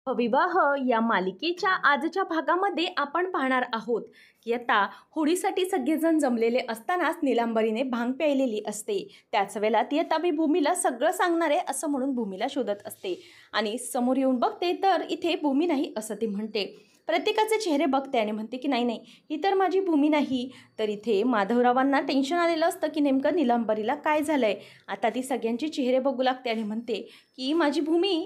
विवाह या मालिकेच्या आजच्या भागामध्ये आपण पाहणार आहोत की आता होळीसाठी सगळेजण जमलेले असतानाच नीलांबरीने भांग प्यायलेली असते। त्याच वेळेला ती आता मी भूमीला सगळं सांगणार आहे असं म्हणून भूमीला शोधत असते आणि समोर येऊन बघते तर इथे भूमी नाही असं ती म्हणते। प्रत्येकाचे चेहरे बघते आणि म्हणते की नाही नाही ही तर माझी भूमी नाही। तर इथे माधवरावांना टेन्शन आलेलं असतं की नेमकं नीलांबरीला काय झालंय। आता ती सगळ्यांचे चेहरे बघू लागते आणि म्हणते की माझी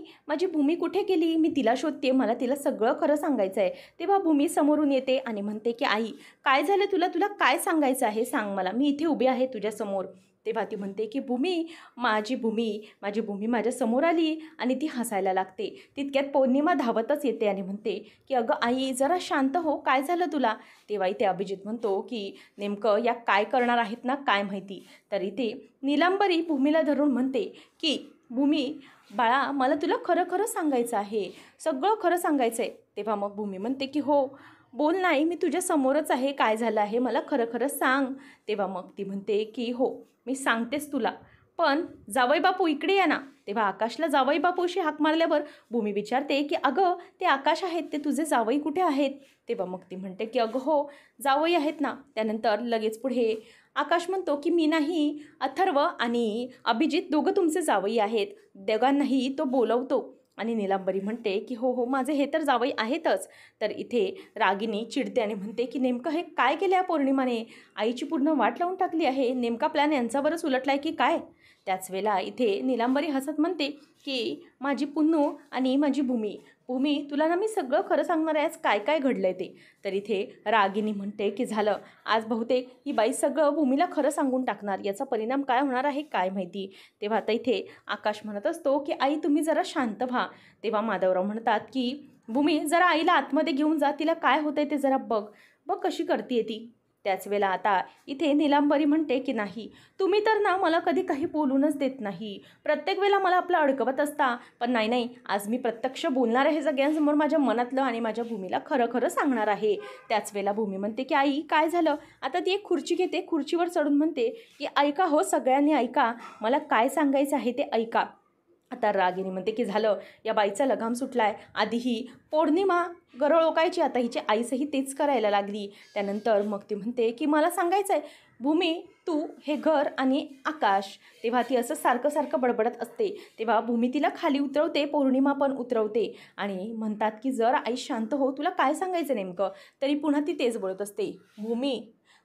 भूमी कुठे गेली, मी तिला शोधते, मला तिला सगळं खरं सांगायचं आहे। तेव्हा भूमी समोरून येते आणि म्हणते की आई काय झालं तुला काय सांगायचं आहे सांग मला, मी इथे उभी आहे तुझ्या समोर। तेव्हा ती म्हणते की माझी भूमी माझ्या समोर आली आणि ती हसायला लागते। तितक्यात पौर्णिमा धावतच येते आणि म्हणते की अगं आई जरा शांत हो, काय झालं तुला। तेव्हा इथे अभिजित म्हणतो की नेमकं या काय करणार आहेत ना काय माहिती। तर इथे नीलांबरी भूमीला धरून म्हणते की भूमी बाळा मला तुला खरं खरं सांगायचं आहे, सगळं खरं सांगायचं आहे। तेव्हा मग भूमी म्हणते की हो बोल, नाही मी तुझ्या समोरच आहे, काय झालं आहे मला खरं खरं सांग। तेव्हा मग ती म्हणते की हो मी सांगतेच तुला, पण जावई बापू इकडे या ना। तेव्हा आकाशला जावई बापूशी हाक मारल्यावर भूमी विचारते की अगं ते आकाश आहेत, ते तुझे जावई कुठे आहेत। तेव्हा मग ती म्हणते की अगं हो जावई आहेत ना। त्यानंतर लगेच पुढे आकाश म्हणतो की मी नाही, अथर्व आणि अभिजित दोघं तुमचे जावई आहेत, दोघांनाही तो बोलवतो। आणि नीलांबरी म्हणते की हो हो माझे हे तर जावई आहेतच। तर इथे रागिनी चिडते आणि म्हणते की नेमकं हे काय केलं आहे पौर्णिमाने, आईची पूर्ण वाट लावून टाकली आहे, नेमका प्लॅन यांच्यावरच उलटलाय की काय। त्याच वेळेला इथे नीलांबरी हसत म्हणते की माझी पुन्नू आणि माझी भूमी तुला ना मी सगळं खरं सांगणार आहे, आज काय काय घडलंय ते। तर इथे रागिनी म्हणते की झालं आज बहुतेक ही बाई सगळं भूमीला खरं सांगून टाकणार, याचा परिणाम काय होणार आहे काय माहिती। तेव्हा आता इथे आकाश म्हणत असतो की आई तुम्ही जरा शांत व्हा। तेव्हा माधवराव म्हणतात की भूमी जरा आईला आतमध्ये घेऊन जा, तिला काय होतंय ते जरा बघ कशी करते ती। त्याच वेळेला आता इथे नीलांबरी म्हणते की नाही तुम्ही तर ना मला कधी काही बोलूनच देत नाही, प्रत्येक वेळेला मला आपलं अडकवत असता, पण नाही आज मी प्रत्यक्ष बोलणार आहे सगळ्यांसमोर माझ्या मनातलं आणि माझ्या भूमीला खरं खरं सांगणार आहे। त्याच वेळेला भूमी म्हणते की आई काय झालं। आता ती एक खुर्ची घेते, खुर्चीवर चढून म्हणते की ऐका हो सगळ्यांनी ऐका, मला काय सांगायचं आहे ते ऐका। आता रागिनी म्हणते की झालं या बाईचा लगाम सुटलाय, आधी ही पौर्णिमा गरळ ओकायची, आता हिची आईसही तेच करायला लागली। त्यानंतर मग ती म्हणते की मला सांगायचं आहे भूमी तू हे घर आणि आकाश। तेव्हा ती असं सारखं बडबडत असते। तेव्हा भूमी तिला खाली उतरवते, पौर्णिमा पण उतरवते आणि म्हणतात की जर आई शांत हो, तुला काय सांगायचं नेमकं। तरी पुन्हा ती तेच बोलत असते भूमी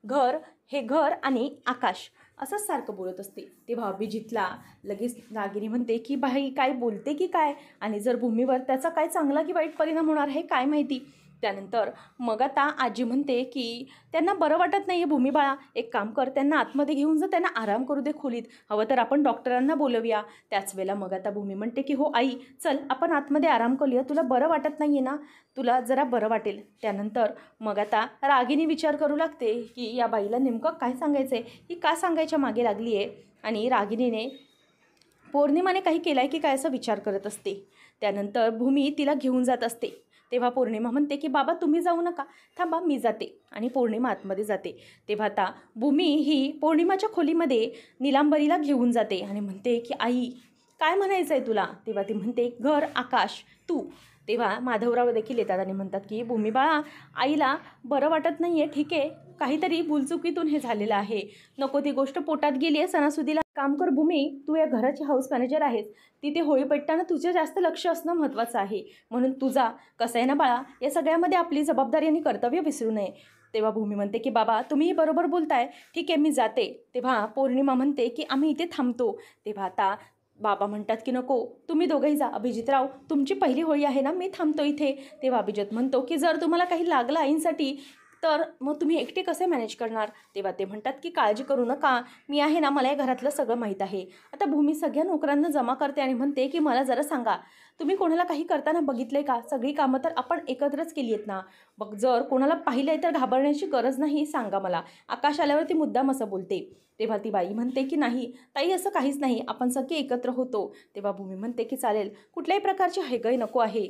हे घर आणि आकाश असंच सारखं बोलत असते। तेव्हा अभिजितला लगेच रागिनी म्हणते की बाई काय बोलते की काय, आणि जर भूमीवर त्याचा काय चांगला की वाईट परिणाम होणार आहे काय माहिती। त्यानंतर मग आता आजी म्हणते की त्यांना बरं वाटत नाही आहे भूमी बाळा, एक काम कर त्यांना आतमध्ये घेऊन जा, त्यांना आराम करू दे खोलीत, हवं तर आपण डॉक्टरांना बोलवूया। त्याच वेळेला मग आता भूमी म्हणते की हो आई चल आपण आतमध्ये आराम करूया, तुला बरं वाटत नाही आहे ना, तुला जरा बरं वाटेल। त्यानंतर मग आता रागिनी विचार करू लागते की या बाईला नेमकं काय सांगायचं आहे, ही का सांगायच्या मागे लागली आहे, आणि रागिनीने पौर्णिमाने काही केलं आहे की काय असा विचार करत असते। त्यानंतर भूमी तिला घेऊन जात असते। तेव्हा पौर्णिमा म्हणते की बाबा तुम्ही जाऊ नका, थांबा मी जाते, आणि पौर्णिमा आतमध्ये जाते। तेव्हा आता भूमी ही पौर्णिमाच्या खोलीमध्ये नीलांबरीला घेऊन जाते आणि म्हणते की आई काय म्हणायचं आहे तुला। तेव्हा ती म्हणते घर आकाश तू। तेव्हा माधवराव देखील येतात आणि म्हणतात की भूमी बाळा आईला बरं वाटत नाही आहे, ठीक आहे काहीतरी भूलचुकीतून हे झालेलं आहे, नको ती गोष्ट पोटात गेली आहे सणासुदीला। काम कर भूमी तू या घराची हाऊस मॅनेजर आहेस, तिथे होळी पेटताना तुझं जास्त लक्ष असणं महत्त्वाचं आहे, म्हणून तुझा कसं आहे ना बाळा या सगळ्यामध्ये आपली जबाबदारी आणि कर्तव्य विसरू नये। तेव्हा भूमी म्हणते की बाबा तुम्ही बरोबर बोलताय, ठीक आहे मी जाते। तेव्हा पौर्णिमा म्हणते की आम्ही इथे थांबतो। तेव्हा आता बाबा म्हणतात की नको तुम्ही दोघंही जा, अभिजितराव तुमची पहिली होळी आहे ना, मी थांबतो इथे। तेव्हा अभिजित म्हणतो की जर तुम्हाला काही लागलं आईंसाठी तर मग तुम्ही एकटे कसे मॅनेज करणार। तेव्हा ते म्हणतात की काळजी करू नका, मी आहे ना, मला या घरातलं सगळं माहीत आहे। आता भूमी सगळ्या नोकरांना जमा करते आणि म्हणते की मला जरा सांगा तुम्ही कोणाला काही करताना बघितलंय का, सगळी कामं तर आपण एकत्रच केली आहेत ना, मग जर कोणाला पाहिलं आहे तर घाबरण्याची गरज नाही सांगा मला। आकाश आल्यावरती मुद्दाम असं बोलते। तेव्हा ती बाई म्हणते की नाही ताई असं काहीच नाही, आपण सगळे एकत्र होतो। तेव्हा भूमी म्हणते की चालेल, कुठल्याही प्रकारची हयगय नको आहे।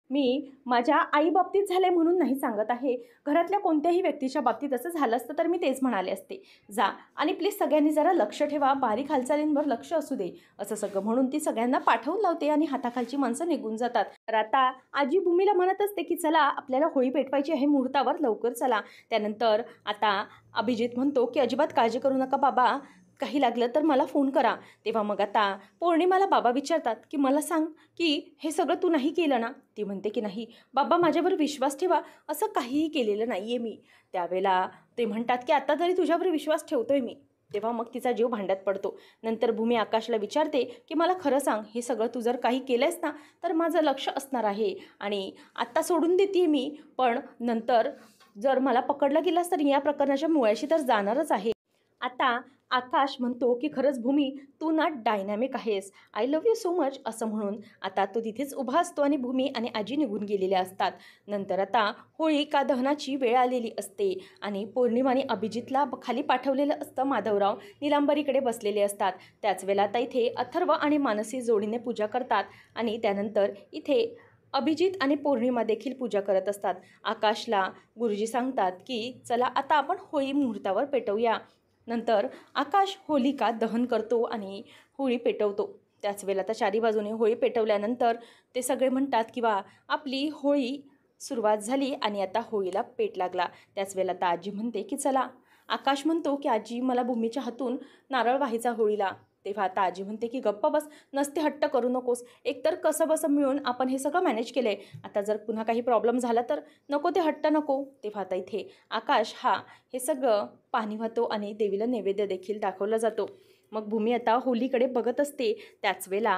मी माझ्या आईबाबतीत झाले म्हणून नाही सांगत आहे, घरातल्या कोणत्याही व्यक्तीच्या बाबतीत असं झालं असतं तर मी तेच म्हणाले असते. जा आणि प्लीज सगळ्यांनी जरा लक्ष ठेवा, बारीक हालचालींवर लक्ष असू दे, असं सगळं म्हणून ती सगळ्यांना पाठवून लावते आणि हाताखालची माणसं निघून जातात. तर आता आजी भूमीला म्हणत असते की चला आपल्याला होळी पेटवायची आहे मुहूर्तावर, लवकर चला. त्यानंतर आता अभिजित म्हणतो की अजिबात काळजी करू नका बाबा, काही लागलं तर मला फोन करा. तेव्हा मग आता पौर्णिमाला बाबा विचारतात की मला सांग की हे सगळं तू नाही केलं ना? ती म्हणते की नाही बाबा, माझ्यावर विश्वास ठेवा, असं काहीही केलेलं नाही आहे मी. त्यावेळेला ते म्हणतात की आता तरी तुझ्यावर विश्वास ठेवतोय मी. तेव्हा मग तिचा जीव भांड्यात पडतो. नंतर भूमी आकाशला विचारते की मला खरं सांग, हे सगळं तू जर काही केलंयस ना तर माझं लक्ष असणार आहे आणि आत्ता सोडून देते मी, पण नंतर जर मला पकडलं गेलास तर या प्रकरणाच्या मुळाशी तर जाणारच आहे. आता आकाश म्हणतो की खरंच भूमी, तू ना डायनॅमिक आहेस, I love you so much, असं म्हणून आता तो तिथेच उभा असतो आणि भूमी आणि आजी निघून गेलेल्या असतात. नंतर आता होळिका दहनाची वेळ आलेली असते आणि पौर्णिमा आणि अभिजितला खाली पाठवलेलं असतं. माधवराव निलांबरीकडे बसलेले असतात. त्याच वेळेला आता इथे अथर्व आणि मानसी जोडीने पूजा करतात आणि त्यानंतर इथे अभिजित आणि पौर्णिमा देखील पूजा करत असतात. आकाशला गुरुजी सांगतात की चला आता आपण होळी मुहूर्तावर पेटवूया. नंतर आकाश होलिका दहन करतो आणि होळी पेटवतो. त्याच वेळेला आता चारी बाजूने होळी पेटवल्यानंतर ते सगळे म्हणतात की वा, आपली होळी सुरुवात झाली आणि आता होळीला पेट लागला. त्याच वेळेला आता आजी म्हणते की चला. आकाश म्हणतो की आजी मला भूमीच्या हातून नारळ व्हायचा होळीला. तेव्हा आता आजी म्हणते की गप्प बस, नसते हट्ट करू नकोस, एकतर कसं बसं मिळून आपण हे सगळं मॅनेज केलं आहे, आता जर पुन्हा काही प्रॉब्लेम झाला तर नको ते हट्ट नको. तेव्हा आता इथे आकाश हे सगळं पाणी वाहतो आणि देवीला नैवेद्य देखील दाखवला जातो. मग भूमी आता होलीकडे बघत असते. त्याच वेळेला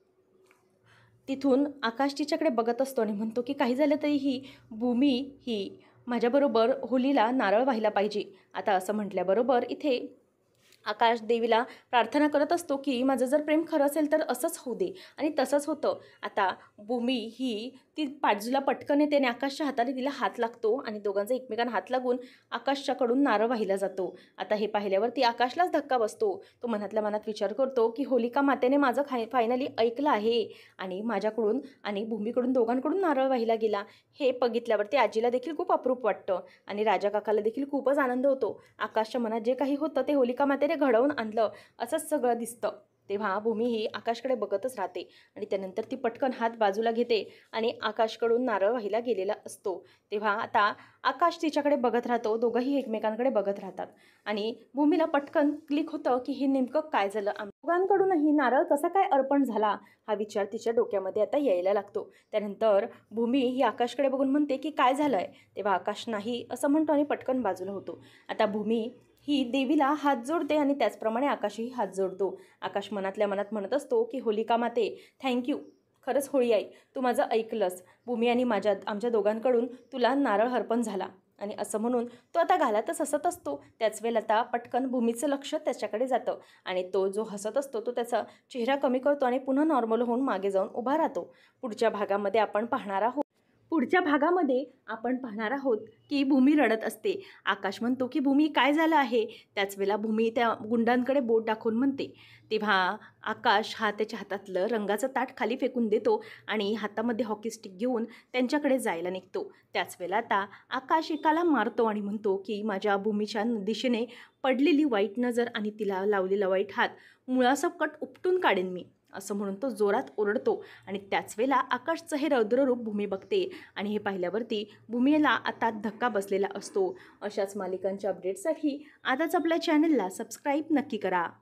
तिथून आकाश तिच्याकडे बघत असतो आणि म्हणतो की काही झालं तरी ही भूमी ही माझ्याबरोबर होलीला नारळ व्हायला पाहिजे. आता असं म्हटल्याबरोबर इथे आकाश देवीला प्रार्थना करत असतो की माझं जर प्रेम खरं असेल तर असंच होऊ दे, आणि तसंच होतं. आता भूमी ती बाजूला पटकन येते आणि आकाशच्या हाताने तिला हात लागतो आणि दोघांचा एकमेकांना हात लागून आकाशच्याकडून नारळ वाहिला जातो. आता हे पाहिल्यावरती आकाशलाच धक्का बसतो. तो मनातल्या मनात विचार करतो की होलिका मातेने माझं फायनली ऐकलं आहे आणि माझ्याकडून आणि भूमीकडून दोघांकडून नारळ वाहिला गेला. हे बघितल्यावरती आजीला देखील खूप अप्रूप वाटतं आणि राजा काकाला देखील खूपच आनंद होतो. आकाशच्या मनात जे काही होतं ते होलिका मातेने घडवून आणलं असंच सगळं दिसतं. तेव्हा भूमी ही आकाशकडे बघतच राहते आणि त्यानंतर ती पटकन हात बाजूला घेते आणि आकाशकडून नारळ वाहिला गेलेला असतो. तेव्हा आता आकाश तिच्याकडे बघत राहतो. दोघंही एकमेकांकडे बघत राहतात आणि भूमीला पटकन क्लिक होतं की हे नेमकं काय झालं, दोघांकडूनही नारळ कसा काय अर्पण झाला हा विचार तिच्या डोक्यामध्ये आता यायला लागतो. त्यानंतर भूमी ही आकाशकडे बघून म्हणते की काय झालंय. तेव्हा आकाश नाही असं म्हणतो आणि पटकन बाजूला होतो. आता भूमी ही देवीला हात जोडते आणि त्याचप्रमाणे आकाशही हात जोडतो. आकाश मनातल्या मनात म्हणत असतो की होलिका माते थँक्यू, खरंच होळी आई, तू माझं ऐकलंस. भूमी आणि आमच्या दोघांकडून तुला नारळ अर्पण झाला, आणि असं म्हणून तो आता घालातच हसत असतो. त्याच वेळेला आता पटकन भूमीचं लक्ष त्याच्याकडे जातं आणि तो जो हसत असतो तो त्याचा चेहरा कमी करतो आणि पुन्हा नॉर्मल होऊन मागे जाऊन उभा राहतो. पुढच्या भागामध्ये आपण पाहणार आहोत की भूमी रडत असते. आकाश म्हणतो की भूमी काय झालं आहे. त्याच वेळेला भूमी त्या गुंडांकडे बोट दाखवून म्हणते. तेव्हा आकाश त्याच्या हातातलं रंगाचं ताट खाली फेकून देतो आणि हातामध्ये हॉकी स्टिक घेऊन त्यांच्याकडे जायला निघतो. त्याच वेळेला आता आकाश एकाला मारतो आणि म्हणतो की माझ्या भूमीच्या दिशेने पडलेली वाईट नजर आणि तिला लावलेला वाईट हात मुळासकट उपटून काढेन मी, असं म्हणून तो जोरात ओरडतो. आणि त्याच वेळेला आकाशचं हे रौद्ररूप भूमी बघते आणि हे पाहिल्यावरती भूमीला आता धक्का बसलेला असतो. अशाच मालिकांच्या अपडेटसाठी आताच आपल्या चॅनलला सबस्क्राईब नक्की करा.